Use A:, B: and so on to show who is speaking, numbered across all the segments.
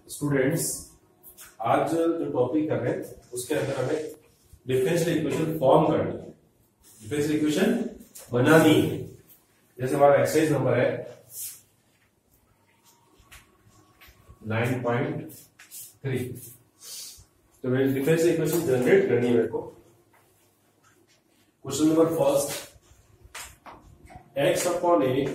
A: Students, आज जो topic कर रहे हैं उसके अंदर हमें डिफरेंशियल इक्वेशन फॉर्म करनी है, डिफरेंशियल इक्वेशन बनानी है। जैसे हमारा एक्सरसाइज नंबर है 9.3, तो मेरी डिफरेंशियल इक्वेशन जनरेट करनी है मेरे को। Question number first, x upon a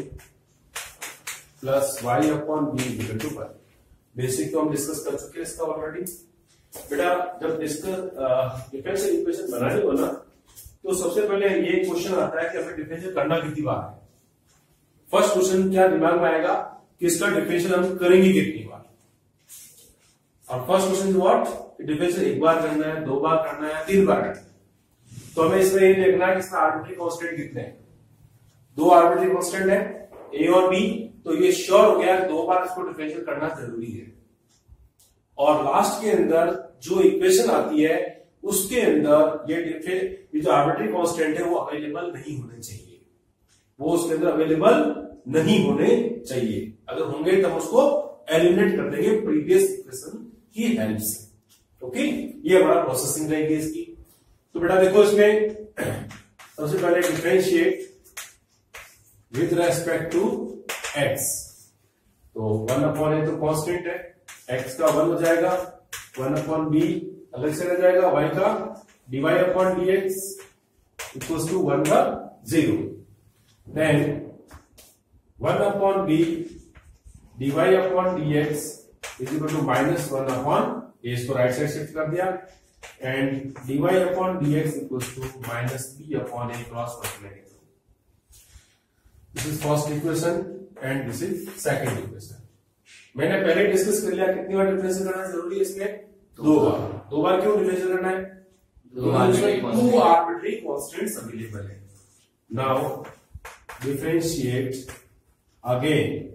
A: plus y upon b equal to 1। Basic तो हम डिस्कस कर चुके हैं इसका ऑलरेडी। बेटा जब डिफरेंशियल इक्वेशन बनानी हो ना, तो सबसे पहले ये क्वेश्चन आता है कि हमें डिफरेंशियल करना कितनी बार है। फर्स्ट क्वेश्चन क्या दिमाग में आएगा कि इसका डिफरेंशियल हम करेंगे कितनी बार। और फर्स्ट क्वेश्चन व्हाट, डिफरेंशियल एक बार करना है, दो बार करना है, तीन बार करना है। तो हमें इसमें ये देखना है कि इसमें आर्बिट्री कांस्टेंट कितने हैं। दो आर्बिट्री कांस्टेंट है, ए और बी, तो ये श्योर हो गया कि दो बार इसको डिफरेंशियल करना जरूरी है। और लास्ट के अंदर जो इक्वेशन आती है उसके अंदर ये जो आर्बिट्री कांस्टेंट है वो अवेलेबल नहीं होने चाहिए, वो उसके अंदर अवेलेबल नहीं होने चाहिए। अगर होंगे तब उसको एलिमिनेट कर देंगे प्रीवियस इक्वेशन की हेल्प से। ओके, ये हमारा प्रोसेसिंग रहेगी इसकी। तो बेटा देखो, इसमें सबसे पहले differentiate with respect to x, तो 1 अपॉन ए तो कांस्टेंट है, x का 1 हो जाएगा, 1 अपॉन b अलग से रह जाएगा, y का dy upon dx equals to 1 का 0, then 1 upon b dy upon dx is equal to -1 upon a, इसको राइट साइड शिफ्ट कर दिया, and dy upon dx equals to -b upon a cross multiply. This is first equation and this is second equation. मैंने पहले discuss कर लिया कितनी बार differential करना जरूरी है इसमें, दो बार। दो बार क्यों डिफरेंशियल करना है? टू आर्बिट्री कांस्टेंट्स अवेलेबल है। Now differentiate again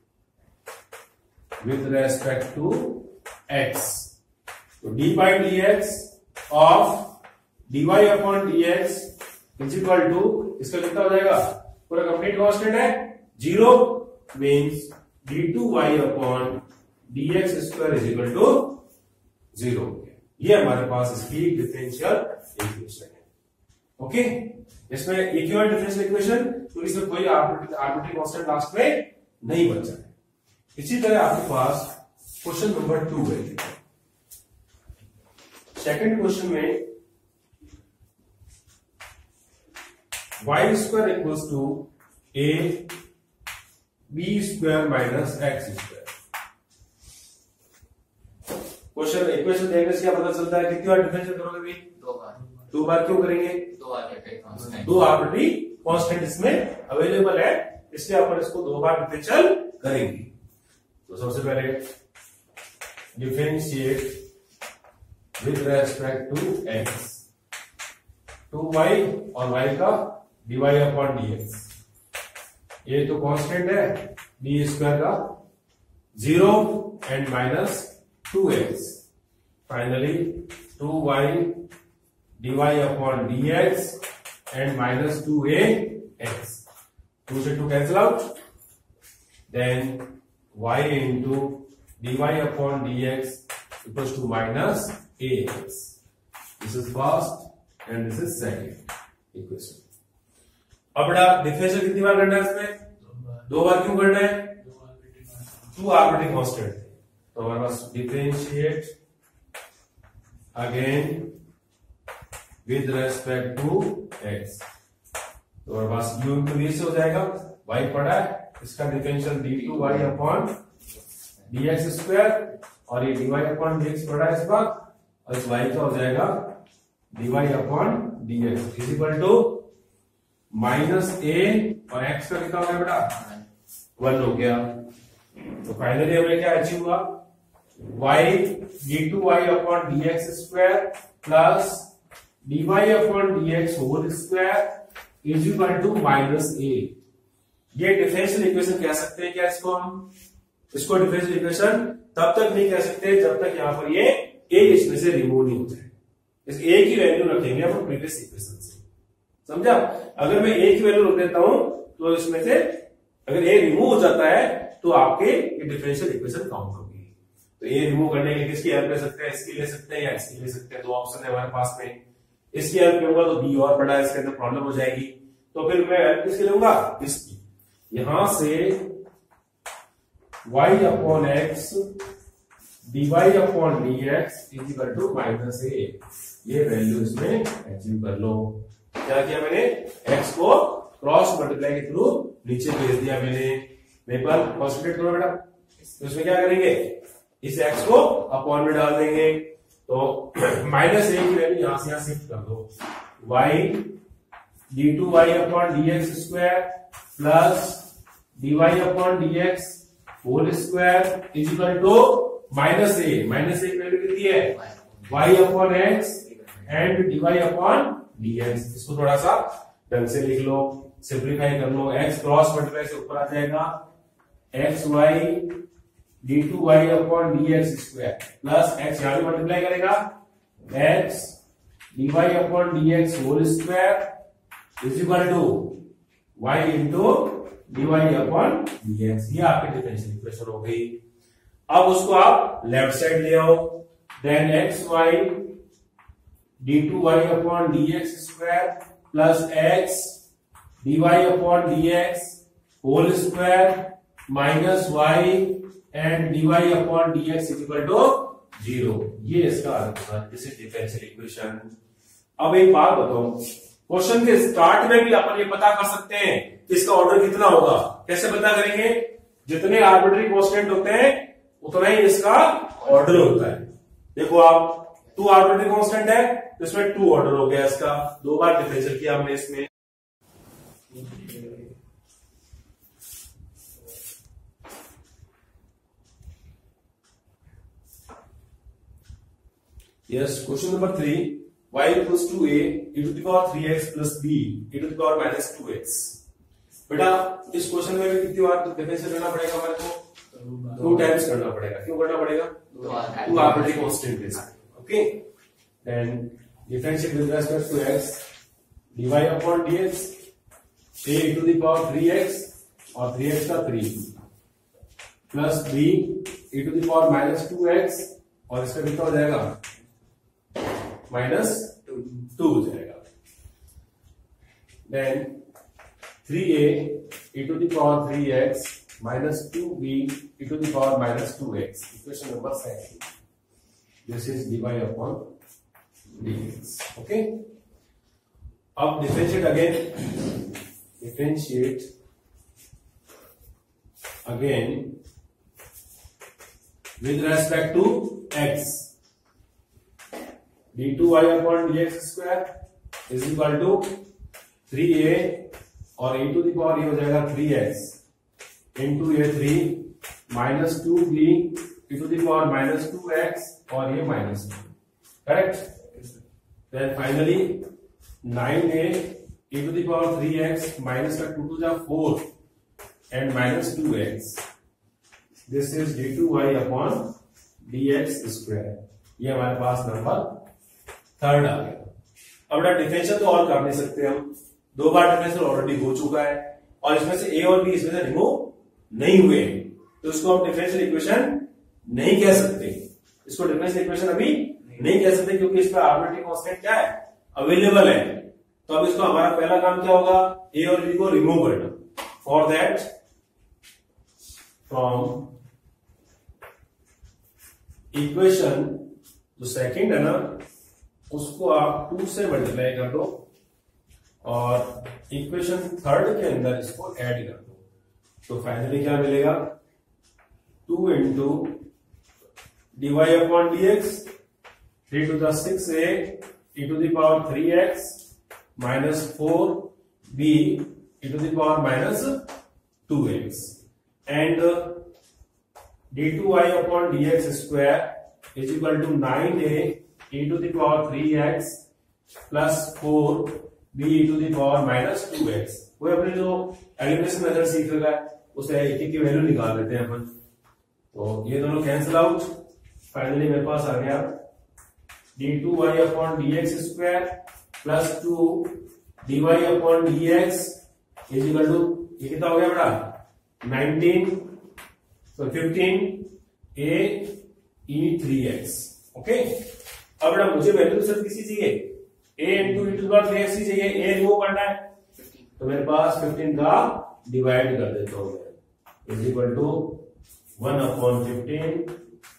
A: with respect to x, तो dy by dx of dy upon dx is equal to, इसका कितना हो जाएगा, पूरा कंप्लीट कांस्टेंट है 0, means d2y upon dx square is equal to 0। ये हमारे पास इसकी डिफरेंशियल इक्वेशन है। ओके, इसमें एक ही डिफरेंशियल इक्वेशन, तो इसमें कोई आर्बिट्री कांस्टेंट लास्ट में नहीं बचा है। इसी तरह आपके पास क्वेश्चन नंबर 2 है। सेकंड क्वेश्चन में y square equals to a b square minus x square. Question equation देखने से क्या पता चलता है, कितनी बार डिफरेंशियल करोगे भाई? दो बार क्यों करेंगे? दो आर्बिट्री कांस्टेंट इसमें अवेलेबल है, इसलिए अपन इसको दो बार डिफरेंशियल करेंगे। तो सबसे पहले differentiate with respect to x, 2y और y का dy अपॉन dx, ये तो कांस्टेंट है, b स्क्वायर का 0 and -2x, finally 2y dy upon dx and -2ax, 2 से 2 cancel out, then y into dy upon dx equals to -ax। This is first and this is second equation. अब बेटा differential कितनी बार करना है इसमें? दो बार क्यों करना है? टू आर्बिट्री कांस्टेंट, तो हमारे पास differentiate again with respect to x, तो हमारे पास u इंटू v से हो जाएगा, y पड़ा है, इसका differential d2y upon dx square, और ये dy अपॉन dx पड़ा है इस बार, और इस y का हो जाएगा dy upon dx is equal to -a, और x का कितना हो गया बेटा? 1 हो गया। तो फाइनली हमें क्या अचीव हुआ, y d2y upon dx square plus dy upon dx whole square is equal to -a। ये डिफरेंशियल इक्वेशन कह सकते हैं क्या इसको हम? इसको डिफरेंशियल इक्वेशन तब तक नहीं कह सकते जब तक यहां पर ये a इसमें से रिमूव नहीं हो जाए। इस a की वैल्यू रखेंगे अपन प्रीवियस इक्वेशन से, समझा? अगर मैं a की वैल्यू रख देता हूं तो इसमें से अगर a रिमूव हो जाता है तो आपके ये डिफरेंशियल इक्वेशन काउंट होगी। तो ए रिमूव करने के लिए किसकी हेल्प ले सकते हैं, इसकी ले सकते हैं या इसकी ले सकते हैं, दो ऑप्शन है हमारे पास में। इसकी हेल्प लूंगा तो बी और बड़ा, इसके अंदर प्रॉब्लम हो जाएगी, तो फिर मैं हेल्प किसकी लूंगा, इसकी। यहां से y upon x dy upon dx is equal to minus a, ये वैल्यू इसमें अचीव कर लो। क्या किया मैंने, x को क्रॉस मल्टीप्लाई के थ्रू नीचे भेज दिया मैंने। मेरे पास कॉन्सेंट्रेट करो बेटा, तो इसमें क्या करेंगे, इस x को अपॉन में डाल देंगे, तो माइनस ए की वैल्यू यहां से यहां शिफ्ट कर दो, y d2y upon dx square plus dy upon dx whole square is equal to minus a की वैल्यू कितनी है, y upon x and dy upon dx। इसको थोड़ा सा ढंग से लिख लो, सिंप्लीफाई कर लो, x क्रॉस मल्टीप्लाई से ऊपर आ जाएगा, xy d2y upon dx square plus x यहां भी मल्टीप्लाई करेगा, x dy upon dx whole square is equal to y into dy upon dx। ये आपकी डिफरेंशियल इक्वेशन हो गई। अब उसको आप लेफ्ट साइड ले आओ, then xy d2y upon dx square plus x dy upon dx whole square minus y and dy upon dx is equal to 0। ये इसका answer, this is differential equation. अब एक बात बताओ, क्वेश्चन के स्टार्ट में भी अपन ये पता कर सकते हैं कि इसका ऑर्डर कितना होगा। कैसे पता करेंगे, जितने आर्बिट्री कांस्टेंट होते हैं उतना ही इसका ऑर्डर होता है। देखो आप 2 आर्बिट्री कांस्टेंट है तो इसमें 2 ऑर्डर हो गया इसका, 2 बार डिफरेंशियल किया हमने इसमें। Yes, question number 3, y equals to a e to the power 3x plus b e to the power minus 2x। बेटा इस क्वेश्चन में भी कितनी बार डिफरेंशियल करना पड़ेगा हमारे को, 2 टाइम्स करना पड़ेगा। क्यों करना पड़ेगा, 2 आर्बिट्री कांस्टेंट है। Okay, then differential with respect to x dy upon dx a e to the power 3x और 3x का 3 plus b e to the power minus 2x और इसका कितना हो जाएगा, माइनस 2 हो जाएगा। Then 3a e to the power 3x minus 2b e to the power minus 2x, equation number 7। This is dy upon dx। Okay, अब differentiate again with respect to x, d2y upon dx square is equal to 3a और e to the power ये हो जाएगा 3x into ये 3 minus 2b e to the power minus 2x और ये minus 2, correct. Then finally 9a e to the power 3x minus का 2 to the 4 and minus 2x, this is d2y upon dx square. ये हमारे पास number 3 आ गया। अब differential तो और कर नहीं सकते हम, 2 बार डिफरेंशियल ऑलरेडी हो चुका है और इसमें से a और b इसमें से रिमूव नहीं हुए, तो इसको हम डिफरेंशियल इक्वेशन नहीं कह सकते। इसको डिफरेंशियल इक्वेशन अभी नहीं कह सकते क्योंकि इसमें आर्बिट्री कांस्टेंट क्या है, अवेलेबल है। तो अब इसको हमारा पहला काम क्या होगा, a और b को रिमूव करना। फॉर दैट फ्रॉम इक्वेशन जो सेकंड है ना उसको आप 2 से मल्टीप्लाई कर दो और इक्वेशन 3 के अंदर इसको ऐड कर दो, तो फाइनली क्या मिलेगा, 2 into dy upon dx 3 to the 6a e to the power 3x minus 4b e to the power minus 2x and d2y upon dx square is equal to 9a e to the power 3x plus 4b e to the power minus 2x। वो अपने जो elimination method सीख रखा है उसे एक की value निकाल लेते हैं अपन, तो ये दोनों कैंसिल आउट। फाइनली मेरे पास आ गया d2y upon dx square plus 2 dy upon dx is equal to, ये कितना हो गया बेटा, 19 तो 15 a E3x। ओके, अब बेटा मुझे वैल्यू सिर्फ किसी चाहिए, a into e to the power 3x ही चाहिए, a रिमूव करना है तो मेरे पास 15 का डिवाइड कर देता हूं मैं, is equal to 1/15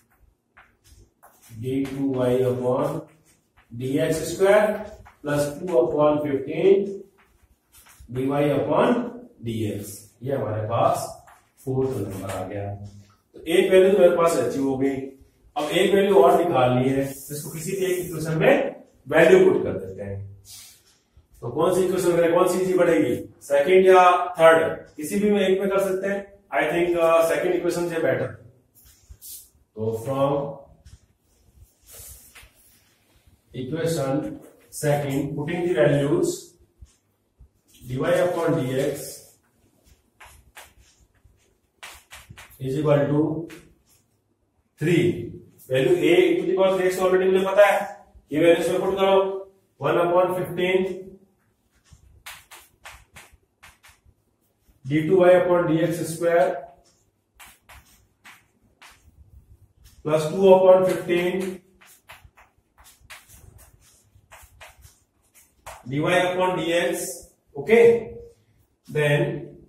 A: d2y upon dx square plus 2/15 dy upon dx। ये हमारे पास फोर्थ नंबर आ गया। तो एक वैल्यू तो मेरे पास अचीव हो गई। अब एक वैल्यू और निकालनी है, इसको किसी भी एक इक्वेशन में वैल्यू पुट कर देते हैं। तो कौन सी इक्वेशन करें, कौन सी इजी बढ़ेगी, सेकंड या थर्ड, किसी भी में एक में कर सकते हैं। आई थिंक सेकंड इक्वेशन से बेटर। तो from equation second putting the values dy upon dx is equal to 3। Value a to the power 3x already मुझे पता है, ये वैल्यू इसमें पुट करो 1/15 d2y upon dx square plus 2/15 dy upon dx। Okay, then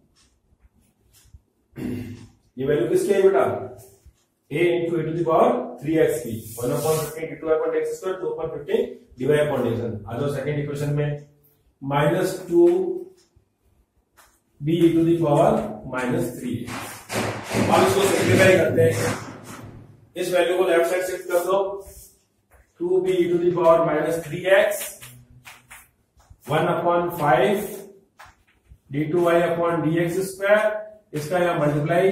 A: ये value किसकी है बेटा, a into e to the power 3x की 1/15 d2y upon dx square 2/15 dy upon dx। आ जाओ सेकंड इक्वेशन में, -2 b e to the power -3। अब इसको सिंपलीफाई करते हैं, इस वैल्यू को लेफ्ट साइड शिफ्ट कर दो, 2b e to the power -3x 1/5 d2y upon dx square, इसका यहां multiply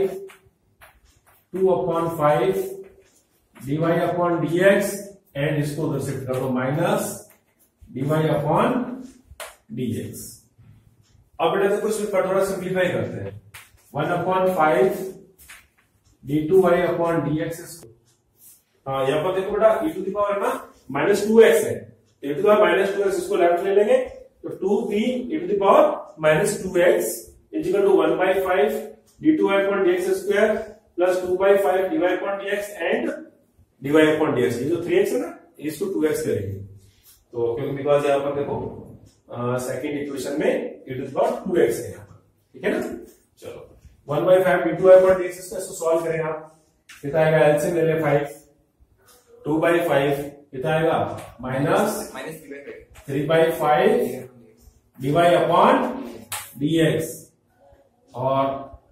A: 2/5 dy upon dx and इसको उधर शिफ्ट कर दो माइनस dy अपॉन dx। अब बेटा देखो इसको थोड़ा सिंप्लीफाई करते हैं, 1/5 d2y अपॉन dx। हाँ यहां पर देखो बेटा e टू द पावर है ना -2x है, e to the power -2x, इसको लेफ्ट ले लेंगे तो 2b e to the power -2x is equal to 1/5 d2y upon dx square plus 2/5 dy upon dx and dy upon dx। ये जो 3x है ना इसको 2x करेंगे, तो क्योंकि बिकॉज यहाँ पर देखो सेकंड इक्वेशन में e to the power 2x है यहाँ पर, ठीक है ना। चलो 1/5 d2y upon dx स्क्वायर, इसको सॉल्व करें आप, कितना आएगा, एलसीएम ले ले 5, 2/5 कितना आएगा -3/5 dy upon dx और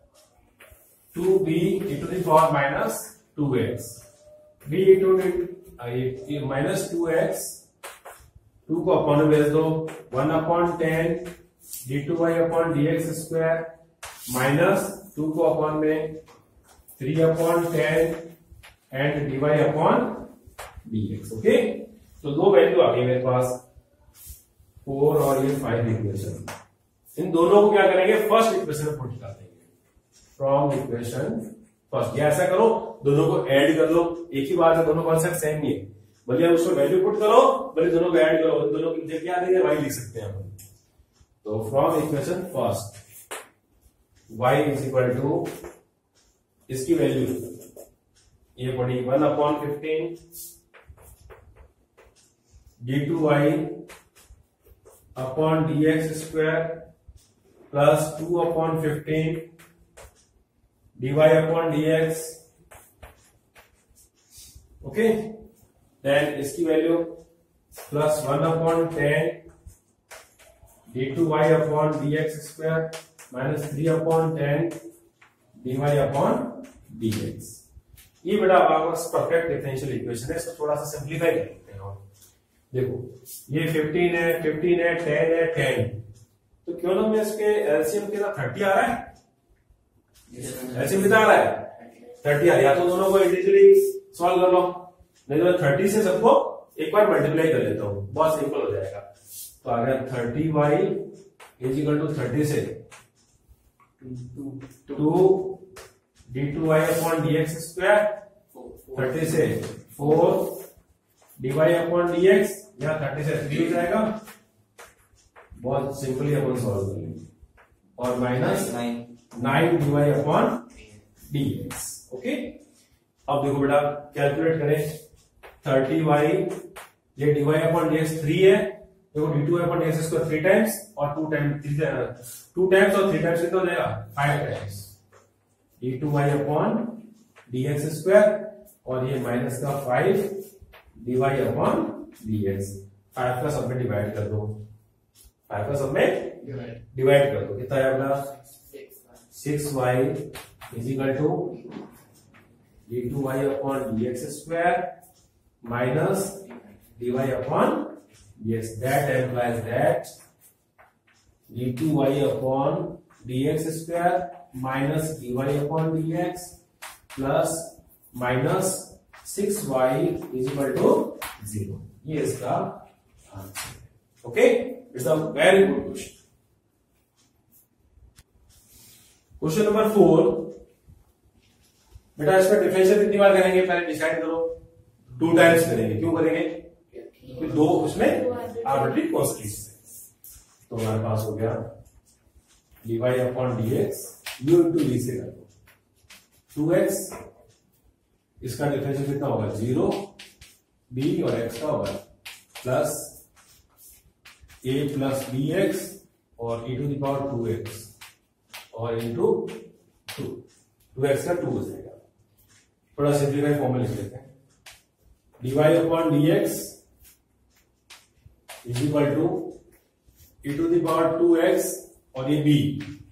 A: 2b e to the power -2x, b e to the -2x, 2 को अपॉन में भेज दो, 1/10 d2y upon dx square minus 2 को अपॉन में 3/10 and dy upon dx। Okay, तो दो वैल्यू आ गई मेरे पास, 4 और ये 5 इक्वेशन। इन दोनों को क्या करेंगे, फर्स्ट इक्वेशन में पुट कर देंगे, फ्रॉम इक्वेशन फर्स्ट। या ऐसा करो दोनों को ऐड कर लो, एक ही बात है, दोनों कॉन्सेप्ट सेम ही है, भले उसको वैल्यू पुट करो भले दोनों को ऐड करो, दोनों की जगह क्या देंगे y लिख सकते हैं अपन। तो from equation first y is equal to, इसकी वैल्यू ये पड़ी 1/15 d2y upon dx square plus 2/15 dy upon dx। Okay, then इसकी value plus 1/10 d2y upon dx square minus 3/10 dy upon dx। ये बेटा आपका परफेक्ट डिफरेंशियल इक्वेशन है, इसको थोड़ा सा सिंप्लीफाई कर लेते हैं। और देखो ये 15 है, 10 है 10, तो क्यों ना मैं इसके एलसीएम के साथ 30 आ रहा है, एलसीएम कितना आ रहा है 30 आ रहा है, या तो दोनों को इंडिविजुअली सॉल्व कर लो, नहीं तो 30 से सबको एक बार मल्टीप्लाई कर लेता हूं, बहुत सिंपल हो जाएगा। तो आ गया 30y इज इक्वल टू 30 से 2 d2y अपॉन dx स्क्वायर, 30 से 4 dy अपॉन dx, यहाँ 30 से 3 हो जाएगा, बहुत सिंपली अपन सॉल्व करेंगे, और minus 9 dy upon dx। Okay, अब देखो बेटा कैलकुलेट करें 30y, ये dy अपॉन dx 3 है, देखो d2 upon dx square 3 times और 2 टाइम्स 2 टाइम्स और 3 टाइम्स कितना हो जाएगा 5 times d2y upon dx square और ये माइनस का 5 dy अपॉन dx 5 का सब में डिवाइड कर दो, 5 का सब में डिवाइड कर दो, कितना है अपना 6y is equal to d2y upon dx square minus dy upon dx, that implies that d2y upon dx square minus dy upon dx plus minus 6y is equal to 0, ये इसका answer. Okay, it's a very good question. Question number 4, बेटा इसमें differential कितनी बार करेंगे पहले decide करो। 2 times करेंगे, क्यों करेंगे क्योंकि 2 उसमें आर्बिट्ररी कॉन्स्टेंट्स है। तो हमारे पास हो गया dy upon dx u into v से कर दो 2x, इसका डिफरेंशियल कितना होगा 0, b और x का होगा प्लस a प्लस bx और e to the power 2x और इंटू 2x का 2 हो जाएगा। थोड़ा सिंप्लीफाई फॉर्म में लिख लेते हैं, dy upon dx is equal to e to the power 2x और ये b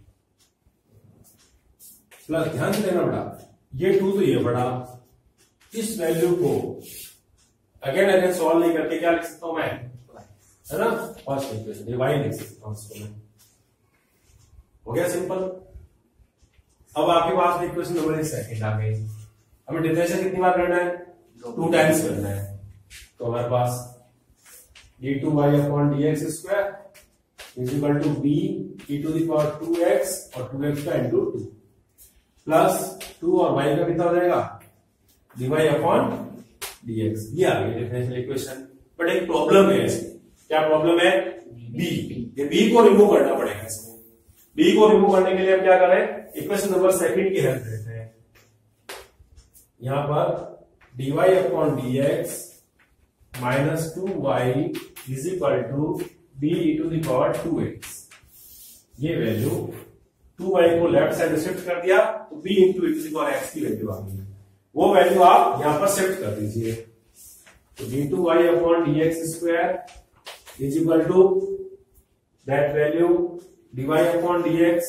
A: प्लस, ध्यान से लेना बेटा ये 2 तो ये बड़ा, इस वैल्यू को अगेन अगेन सॉल्व नहीं करके क्या लिख सकता हूं मैं, है ना, फर्स्ट इक्वेशन dy लिख सकता हूं इसको मैं। हो गया सिंपल। अब आपके पास में इक्वेशन नंबर 1 सेकंड आ गई, हमें डिफरेंशियल कितनी बार करना है 2 टाइम्स करना है। तो हमारे पास d2y upon dx square is equal to b e to the power 2x और 2x का इंटू 2 प्लस 2 और y का कितना हो जाएगा dy अपॉन dx, ये आ गई डिफरेंशियल इक्वेशन। बट एक प्रॉब्लम है इसमें, क्या प्रॉब्लम है b, ये b को रिमूव करना पड़ेगा इसमें। b को रिमूव करने के लिए हम क्या करें, इक्वेशन नंबर 2 की हेल्प लेते हैं। यहां पर dy upon dx minus 2y is equal to b e to the power 2x, ये वैल्यू 2y को लेफ्ट साइड शिफ्ट कर दिया तो b into e to the power x की वैल्यू आ गई, वो वैल्यू आप यहां पर शिफ्ट कर दीजिए। तो d2y upon dx square is equal to that value dy upon dx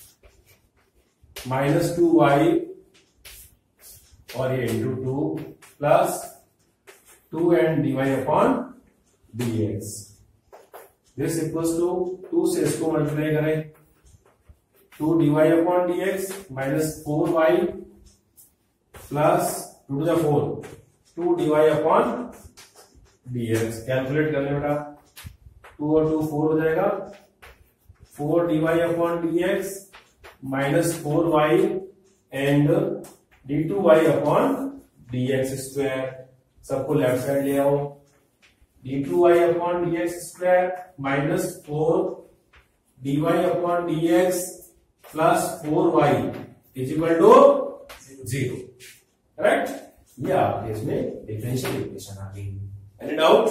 A: minus 2y और ये into 2 plus 2 and dy upon dx, this equals to 2 से इसको मल्टीप्लाई करें 2 dy upon dx minus 4y plus 2 to the 4 2 dy upon dx, calculate कर ले बेटा 2 और 2 4 हो जाएगा, 4 dy upon dx minus 4y and d2y upon dx square, सबको लेफ्ट साइड ले आओ, d2y upon dx square minus 4 dy upon dx plus 4y is equal to 0, correct. ये आपके इसमें डिफरेंशियल इक्वेशन आ गई। Any doubt?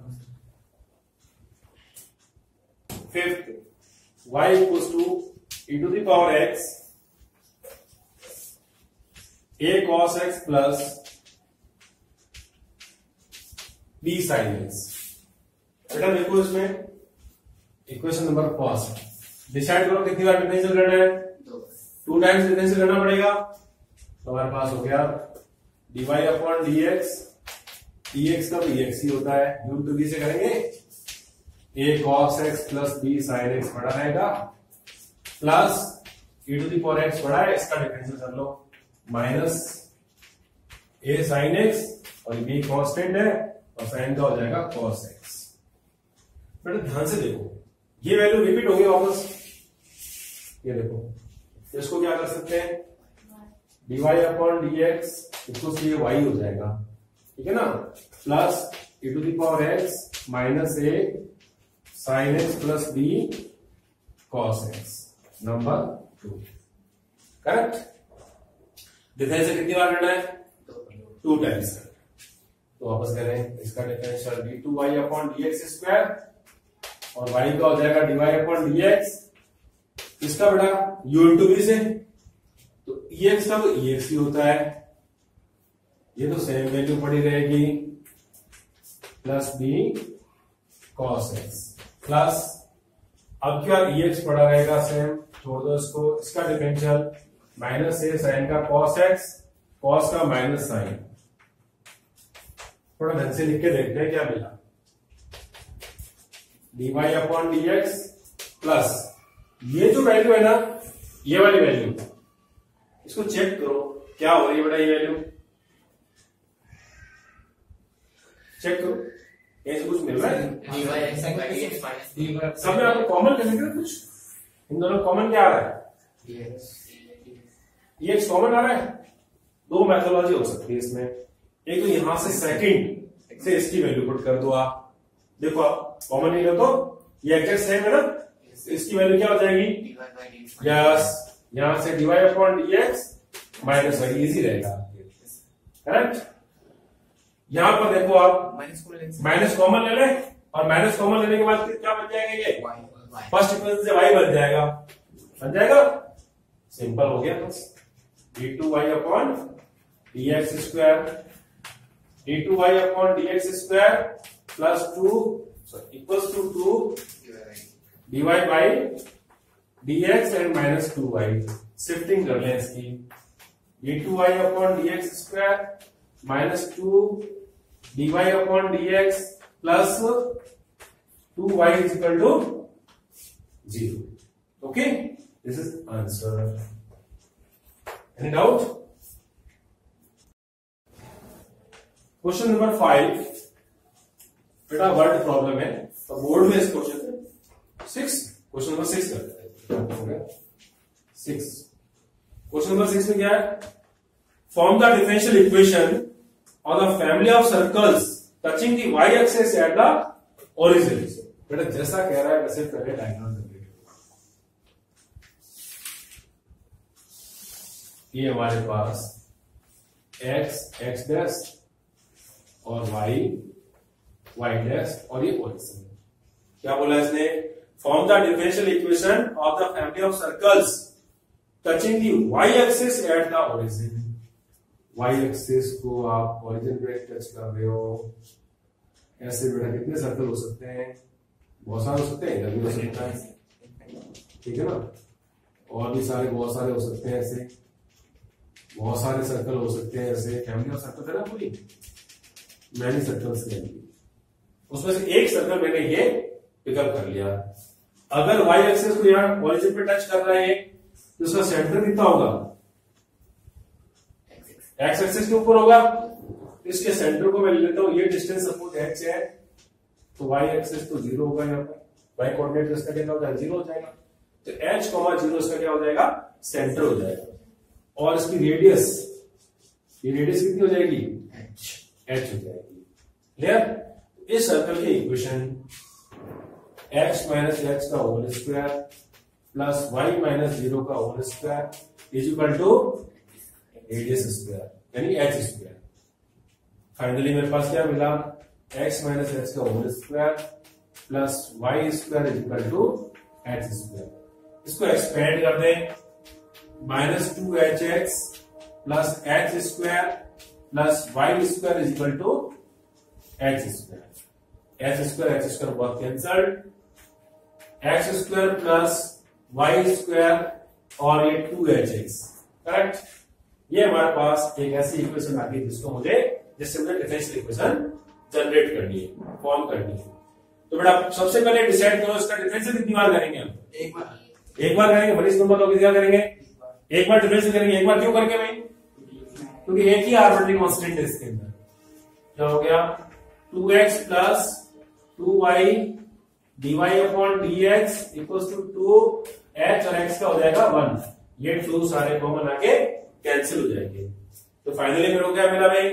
A: Fifth, y equals to e to the power x a cos x plus b sin x। बेटा देखो इसमें equation number first decide करो कितनी बार डिफरेंशियल करना है, 2 टाइम्स डिफरेंशियल करना पड़ेगा। तो हमारे पास हो गया dy अपॉन dx, dx का dx ही होता है, u टू v से करेंगे a cos x plus b sin x बड़ा रहेगा plus e to the power x बड़ा है, इसका डिफरेंशियल कर लो माइनस a sin x और b कांस्टेंट है और sin का हो जाएगा cos x। बेटा ध्यान से देखो ये वैल्यू रिपीट होगी वापस, ये देखो इसको क्या कर सकते हैं dy अपॉन dx इसको से y हो जाएगा, ठीक है ना, plus e to the power x minus a sin x plus b cos x, number 2, correct. Differential कितनी बार करना है 2 टाइम्स। तो वापस करें इसका differential d2y upon dx square और y का हो जाएगा dy अपॉन dx। इसका बेटा u इंटू v से, तो ex का तो ex ही होता है, ये तो सेम वैल्यू पड़ी रहेगी, plus b cos x plus अब क्या ex पड़ा रहेगा सेम, छोड़ दो इसको, इसका डिफरेंशियल माइनस से साइन का cos x, cos का माइनस साइन, थोड़ा ढंग से लिख के देखते हैं क्या मिला, dy अपॉन dx प्लस ये जो वैल्यू है ना, ये वाली वैल्यू, इसको चेक करो क्या हो रही है बेटा, ये वैल्यू चेक करो, ऐसे कुछ मिल रहा है सब में आपको कॉमन करने का कुछ, इन दोनों कॉमन क्या आ रहा है, ये कॉमन आ रहा है। दो मैथोलॉजी हो सकती है इसमें, एक तो यहां से सेकंड से इसकी वैल्यू पुट कर दो आप, देखो आप कॉमन नहीं लो तो ये एग्जैक्ट सेम है ना, इसकी वैल्यू क्या हो जाएगी, यस यहां से dy upon dx minus y, easy रहेगा करेक्ट। यहां पर देखो आप माइनस कॉमन ले ले, और माइनस कॉमन लेने के बाद क्या बन जाएगा, ये फर्स्ट इक्वेशन से y बन जाएगा, सिंपल हो गया बस, d2y upon dx square, d2y upon dx square plus 2 equals to 2 dy by dx and minus 2y, shifting कर लें इसकी, d2y upon dx square minus 2 dy upon dx plus 2y is equal to 0। Okay, this is answer. Any doubt? Question number 5 बेटा word problem है, तो board में इस question 6, question number 6 करते हैं। 6 क्वेश्चन नंबर 6 में क्या है, form the differential equation on the family of circles touching the y axis at the origin. बेटा जैसा कह रहा है वैसे पहले डायग्राम जनरेट, ये हमारे पास x डैश और y डैश और ये ओरिजिन। क्या बोला इसने, form the differential equation of the family of circles touching the y axis at the origin. y axis को आप ओरिजिन पे टच कर रहे हो, ऐसे बेटा कितने सर्कल हो सकते हैं, बहुत सारे हो सकते हैं, इधर भी हो सकता है, ठीक है ना, और भी सारे बहुत सारे हो सकते हैं, ऐसे बहुत सारे सर्कल हो सकते हैं, ऐसे फैमिली ऑफ सर्कल है ना पूरी, मैनी सर्कल्स के लिए, उसमें से एक सर्कल मैंने ये पिकअप कर लिया। अगर y एक्सिस को यहाँ ओरिजिन पे टच कर रहे हैं तो उसका सेंटर कितना होगा, x एक्सिस के ऊपर होगा, इसके सेंटर को मैं ले लेता हूं, ये डिस्टेंस सपोज h है, तो y एक्सिस तो 0 होगा, यहाँ पर y कोऑर्डिनेट इसका क्या हो जाएगा, 0 हो जाएगा, तो h, 0 इसका क्या हो जाएगा, सेंटर हो जाएगा, और इसकी रेडियस, ये रेडियस कितनी हो जाएगी, h हो जाएगी। क्लियर? इस सर्कल की इक्वेशन x माइनस h का whole square plus y minus 0 का whole square is equal to radius square यानी h स्क्वायर। फाइनली मेरे पास क्या मिला, x माइनस h का whole square plus y square is equal to h square. इसको expand कर दें, minus 2hx plus h square plus y square is equal to h square बहुत cancelled, x square plus y square और ये 2hx, correct. ये हमारे पास एक ऐसी इक्वेशन आ गई जिससे मुझे डिफरेंशियल इक्वेशन जनरेट करनी है, फॉर्म करनी है। तो बेटा सबसे पहले डिसाइड करो इसका डिफरेंशियल कितनी बार करेंगे हम, एक बार करेंगे, मनीष नंबर लोग क्या करेंगे, एक बार डिफरेंशियल करेंगे। एक बार क्यों करके भाई, क्योंकि एक ही आर्बिट्ररी कांस्टेंट है इसके अंदर। क्या हो गया, 2x plus 2y dy upon dx equals to 2h और x का हो जाएगा 1, ये 2 सारे कॉमन आके कैंसिल हो जाएंगे। तो फाइनली मेरे को क्या मिला भाई,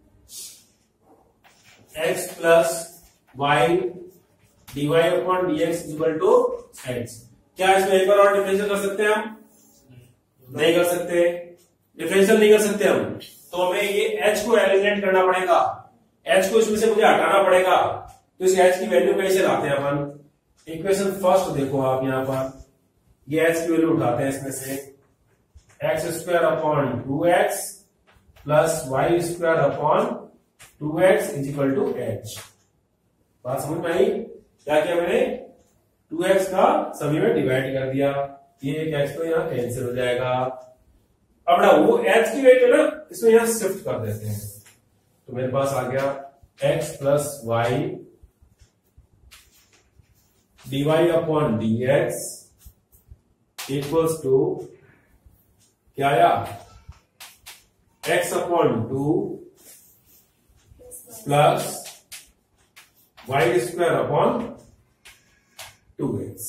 A: x plus y dy upon dx equal to x। क्या इसमें एक बार और डिफरेंशियल कर सकते हैं हम, नहीं कर सकते, डिफरेंशियल नहीं कर सकते हम, तो हमें ये h को एलिमिनेट करना पड़ेगा, h को इसमें से मुझे हटाना पड़ेगा। तो इस h की वैल्यू कैसे लाते हैं अपन? इक्वेशन फर्स्ट देखो आप यहां पर, ये h की वैल्यू उठाते हैं इसमें से x square upon 2x plus y square upon 2x is equal to h। बात समझ में आई? क्या किया मैंने? 2x का सभी में डिवाइड कर दिया, ये एक x तो यहाँ कैंसिल हो जाएगा। अब ना वो h की वैल्यू ना इसमें यहां शिफ्ट कर देते हैं, तो मेरे पास आ गया x plus y dy upon dx equals to क्या आया? x upon 2 plus y square upon 2x।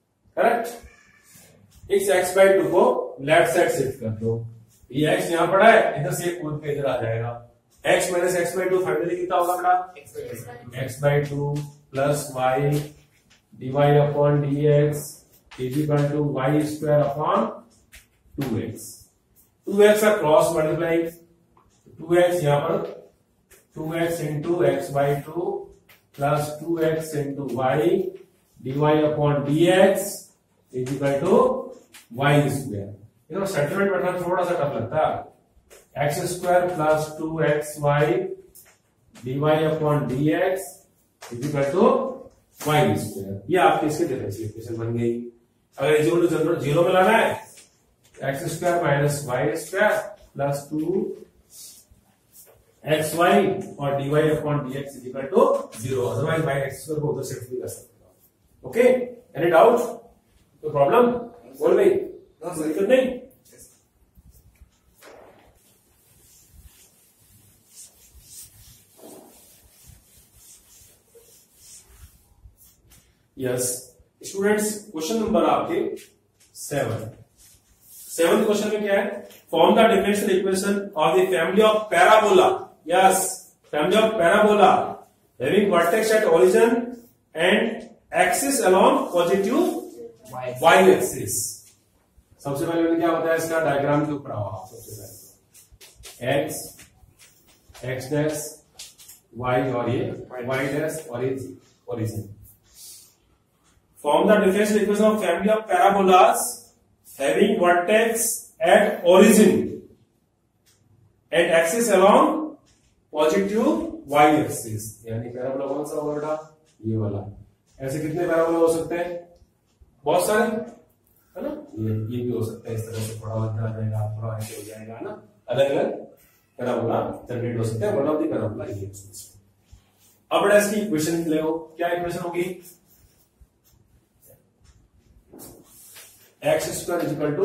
A: Correct. इस x बाई 2 को लेफ्ट साइड शिफ्ट कर दो, ये x यहां पड़ा है, इधर से कूद के इधर आ जाएगा। x minus x by 2 finally कितना होगा बेटा? x by 2 plus y divide upon dx is equal to y square upon 2x। 2x का क्रॉस मल्टीप्लाई, 2x यहां पर 2x into x by 2 plus 2x into y divide upon dx is equal to y square. Settlement method थोड़ा सा tough लगता है। X square plus 2xy divide upon dx is equal to y square. ये आपकी इसकी differential equation बन गई। अगर इक्वल टू जनरल जीरो में लाना है, x square minus y square plus 2xy और dy upon dx is equal to 0। Otherwise by x square को उधर शिफ्ट भी कर सकते हो। Okay, any doubt? तो प्रॉब्लम बोल भाई, दिक्कत नहीं? यस स्टूडेंट्स, क्वेश्चन नंबर आपके 7th क्वेश्चन में क्या है? Form the differential equation of the family of parabola. Yes, family of parabola having vertex at origin and axis along positive y axis. सबसे पहले मैंने क्या बताया, इसका डायग्राम के ऊपर आओ। सबसे पहले एक्स डैश वाई और ये वाई डैश और ये origin. Form the differential equation of family of parabolas having vertex at origin and axis along positive y axis। यानी पैराबोला कौन सा होगा बेटा? ये वाला। ऐसे कितने पैराबोला हो सकते हैं? बहुत सारे, है ना? ये भी हो सकता है, इस तरह से थोड़ा इधर आ जाएगा, थोड़ा ऐसे हो जाएगा, है ना? अलग अलग पैराबोला जनरेट हो सकते हैं। वन ऑफ द पैराबोला ये हो सकता है। अब बेटा इसकी इक्वेशन ले लो। क्या इक्वेशन होगी? X square is equal to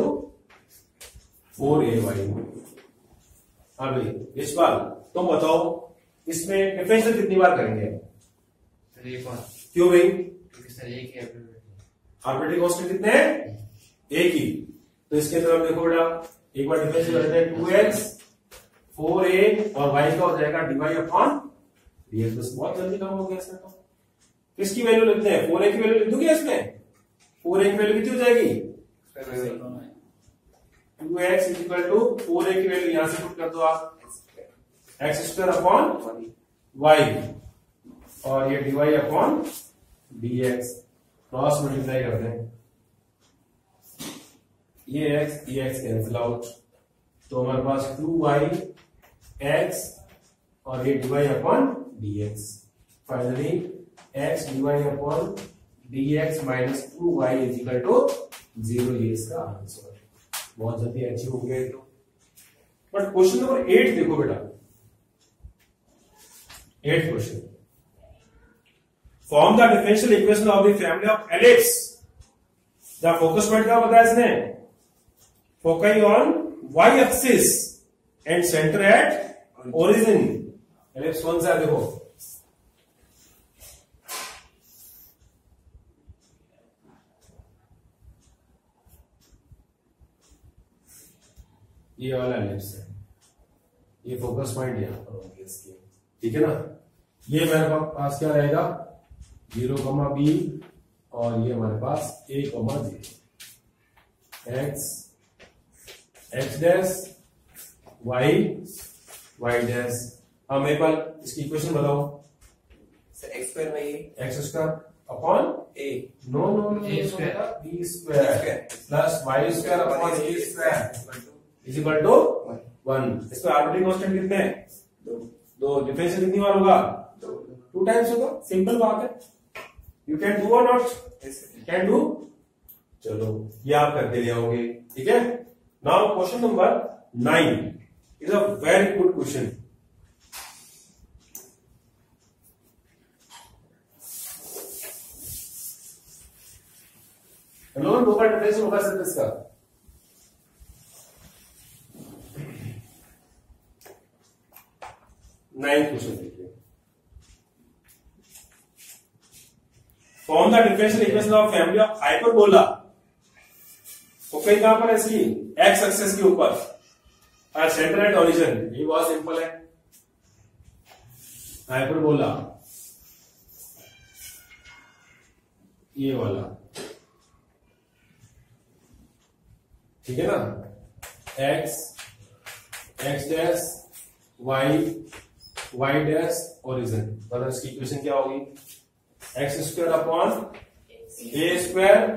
A: 4ay। हाँ भाई यशपाल, तुम बताओ इसमें डिफरेंशियल कितनी बार करेंगे? क्यों भाई? आर्बिट्ररी कांस्टेंट कितने हैं? एक ही। तो इसके अंदर हम देखो बेटा, एक बार डिफरेंशियल करते हैं 2x 4a और y का हो जाएगा dy अपॉन dx। बस बहुत जल्दी काम हो गया इसमें। तो किसकी वैल्यू लिखते हैं? 4a की वैल्यू लिख दूंगी इसमें। 4a की वैल्यू कितनी हो जाएगी? 2x is equal to 4a की वैल्यू यहां से पुट कर दो आप, एक्स स्क्वायर अपॉन वाई और ये dy upon dx cross multiply करते हैं। ये x कैंसिल आउट, तो हमारे पास 2yx और ये dy upon dx। Finally x dy upon dx minus 2y is equal to 0। ये इसका आंसर। बहुत जल्दी अचीव हो गया। तो बट क्वेश्चन नंबर 8 देखो बेटा, 8th question. Form the differential equation of the family of ellipse. The focus point क्या बताया इसने? Focus on y axis and center at origin. Ellipse कौन सा है देखो? ये वाला एलिप्स है, ये फोकस पॉइंट यहां पर होंगे इसके, ठीक है ना? ये मेरे पास क्या रहेगा? 0, b और ये हमारे पास a, 0। x dash y y dash. अब मेरे पास इसकी इक्वेशन बताओ।
B: X square by
A: x square upon
B: a,
A: no no no
B: a square
A: b square plus y square upon a square is equal to 1। इसमें आर्बिट्ररी कांस्टेंट कितने हैं? दो। Differential कितनी बार होगा? 2 टाइम्स होगा। सिंपल बात है। यू कैन डू और नॉट? Can do. चलो ये आप करके ले आओगे, ठीक है। Now question number 9 is a very good question. Hello, local differential होगा सर इसका। नाइन्थ क्वेश्चन देखिए। Form the differential equation of family of hyperbola. तो कहीं कहां पर है इसकी? एक्स एक्सिस के ऊपर सेंटर एंड ओरिजिन। ये बहुत सिंपल है। हाइपरबोला ये वाला, ठीक है ना। X x dash y y dash origin. मतलब इसकी इक्वेशन क्या होगी? X square upon a square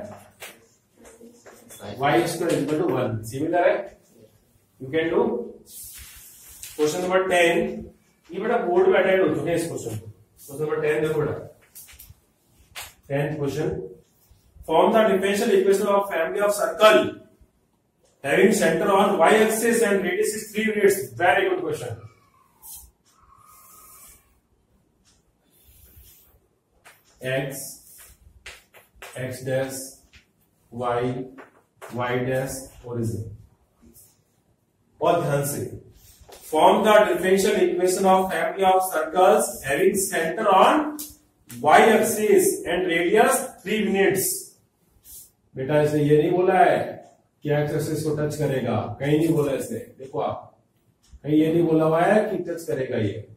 A: y square equal to 1। Similar है, you can do. Question number 10 ये बेटा बोर्ड में अटेंड हो चुके हैं इस क्वेश्चन को। क्वेश्चन नंबर 10 देखो बेटा, 10th question. Form the differential equation of family of circle having center on y axis and radius is 3 units. Very good question. X x dash y y dash origin। और ध्यान से form the differential equation of family of circles having center on y axis and radius 3 units। बेटा इसे ये नहीं बोला है कि एक्स एक्सिस को टच करेगा, कहीं नहीं बोला इसने। देखो आप, कहीं ये नहीं बोला हुआ है कि टच करेगा।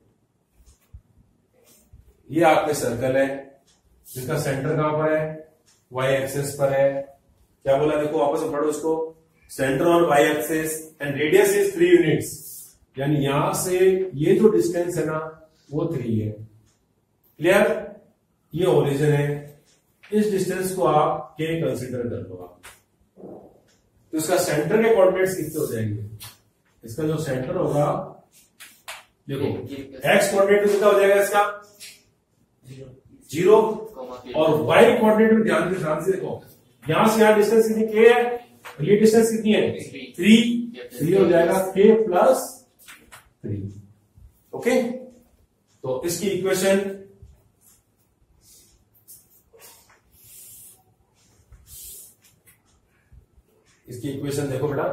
A: ये आपके सर्कल है जिसका सेंटर कहां पर है? वाई एक्सिस पर है। क्या बोला? देखो वापस में पढ़ो इसको। Center on y axis and radius is 3 units. यानी यहां से ये जो डिस्टेंस है ना वो 3 है। क्लियर? ये ओरिजिन है। इस डिस्टेंस को आप के कंसिडर कर लो आप। तो इसका सेंटर के कोऑर्डिनेट्स कितने हो जाएंगे? इसका जो सेंटर होगा, देखो एक्स कोऑर्डिनेट कितना हो जाएगा इसका? 0। और वाई कोऑर्डिनेट में ध्यान से देखो, यहां से यहां डिस्टेंस कितनी के है? ये डिस्टेंस कितनी है? 3 हो जाएगा के प्लस 3। ओके, तो इसकी इक्वेशन देखो बेटा,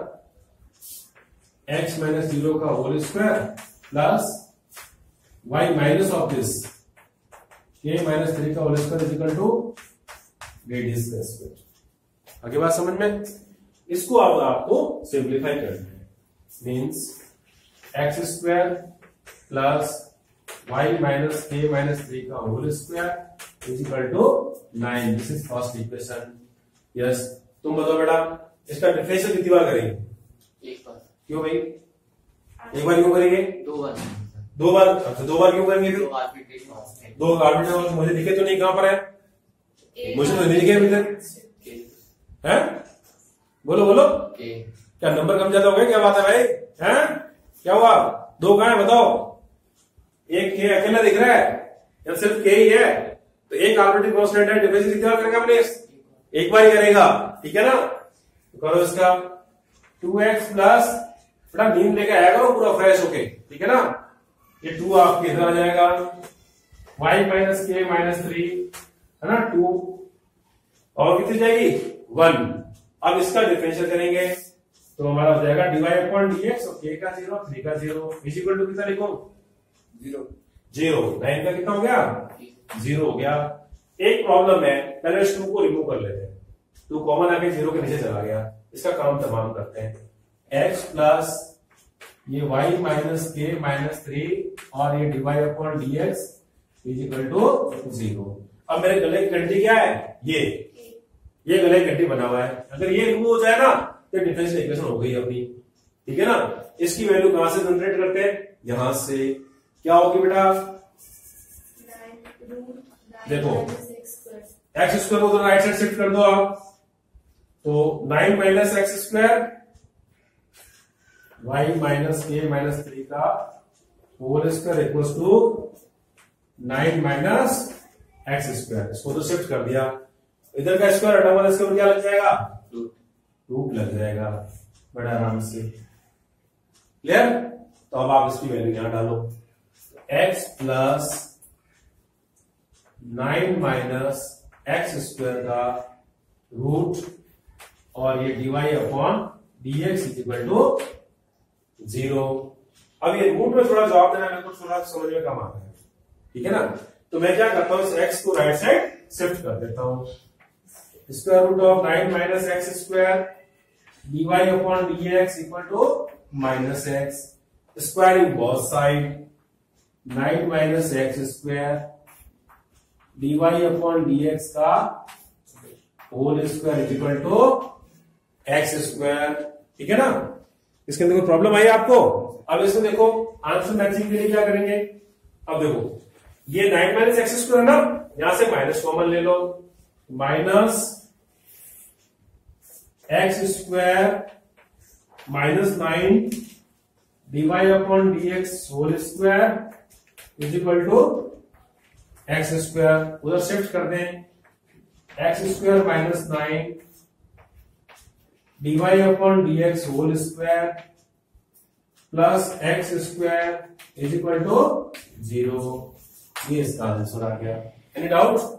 A: x माइनस 0 का whole square plus y minus of this k minus 3 का whole square is equal to radius का स्क्वायर। आगे बात समझ में? इसको अब आपको सिंप्लीफाई करना है। Means x square plus y minus k minus 3 का whole square is equal to 9। This is first equation. Yes, तुम बताओ बेटा इसका डिफरेंशियल कितनी बार करेंगे?
B: एक बार।
A: क्यों भाई? एक बार क्यों करेंगे?
B: 2 बार।
A: 2 बार। अच्छा 2 बार क्यों करेंगे फिर? 2 आर्बिट्रेरी। मुझे दिखे तो नहीं, कहां पर है? मुझे तो नहीं दिखे अभी तक। हैं? बोलो बोलो। क्या नंबर कम ज्यादा हो गया? क्या बात है भाई? हैं? क्या हुआ? 2 कहां है बताओ? एक के अकेला दिख रहा है, जब सिर्फ के ही है तो एक आर्बिट्रेरी कांस्टेंट है। डिफरेंशियल कितनी बार करेगा अपने? एक बार ही करेगा, ठीक है ना। तो करो इसका 2x प्लस, बड़ा नींद लेके आया करो पूरा फ्रेश होके, ठीक है ना। ये 2 आपके इधर आ जाएगा, y माइनस के माइनस 3 है ना 2, और कितनी जाएगी? 1। अब इसका डिफरेंशियल करेंगे तो हमारा हो जाएगा dy अपॉन dx और k का 0 3 का 0 इज इक्वल टू कितना लिखो? 0। 9 का कितना हो गया? 0 हो गया। एक प्रॉब्लम है, पहले इस 2 को रिमूव कर लेते हैं। 2 कॉमन आके 0 के नीचे चला गया। इसका काम तमाम करते हैं। x प्लस ये y माइनस के माइनस 3 और ये dy upon dx is equal to 0। अब मेरे गले की घंटी क्या है? ये गले की घंटी बना हुआ है। अगर ये रिमूव हो जाए ना तो डिफरेंशियल इक्वेशन हो गई अपनी, ठीक है ना। इसकी वैल्यू कहां से जनरेट करते हैं? यहां से क्या होगी बेटा, देखो एक्स स्क्वायर को राइट साइड शिफ्ट कर दो आप, तो 9 minus x square y minus a minus 3 का whole square equals to 9 minus x square. इसको तो शिफ्ट कर दिया, इधर का स्क्वायर हटा हुआ, इसके ऊपर क्या लग जाएगा, रूट लग जाएगा, बड़ा आराम से क्लियर। तो अब आप इसकी वैल्यू यहां डालो, x plus 9 minus x square का रूट और ये dy upon dx equal to 0। अब ये रूट में थोड़ा जवाब देना मेरे को थोड़ा समझ में कम आता है, ठीक है ना। तो मैं क्या करता हूं, इस x को राइट साइड शिफ्ट कर देता हूं, square root of 9 minus x square dy upon dx equal to minus x, squaring both side 9 minus x square dy upon dx का whole square equal to x square, ठीक है ना। इसके अंदर कोई प्रॉब्लम आई आपको। अब इसमें देखो आंसर मैचिंग के लिए क्या करेंगे, अब देखो ये 9 माइनस एक्स स्क्वायर ना, यहां से माइनस कॉमन ले लो, minus x square minus 9 dy upon dx whole square is equal to x square, उधर शिफ्ट कर दें, x square minus 9 dy upon dx whole square plus x square is equal to 0। ये इसका answer आ गया। Any doubt?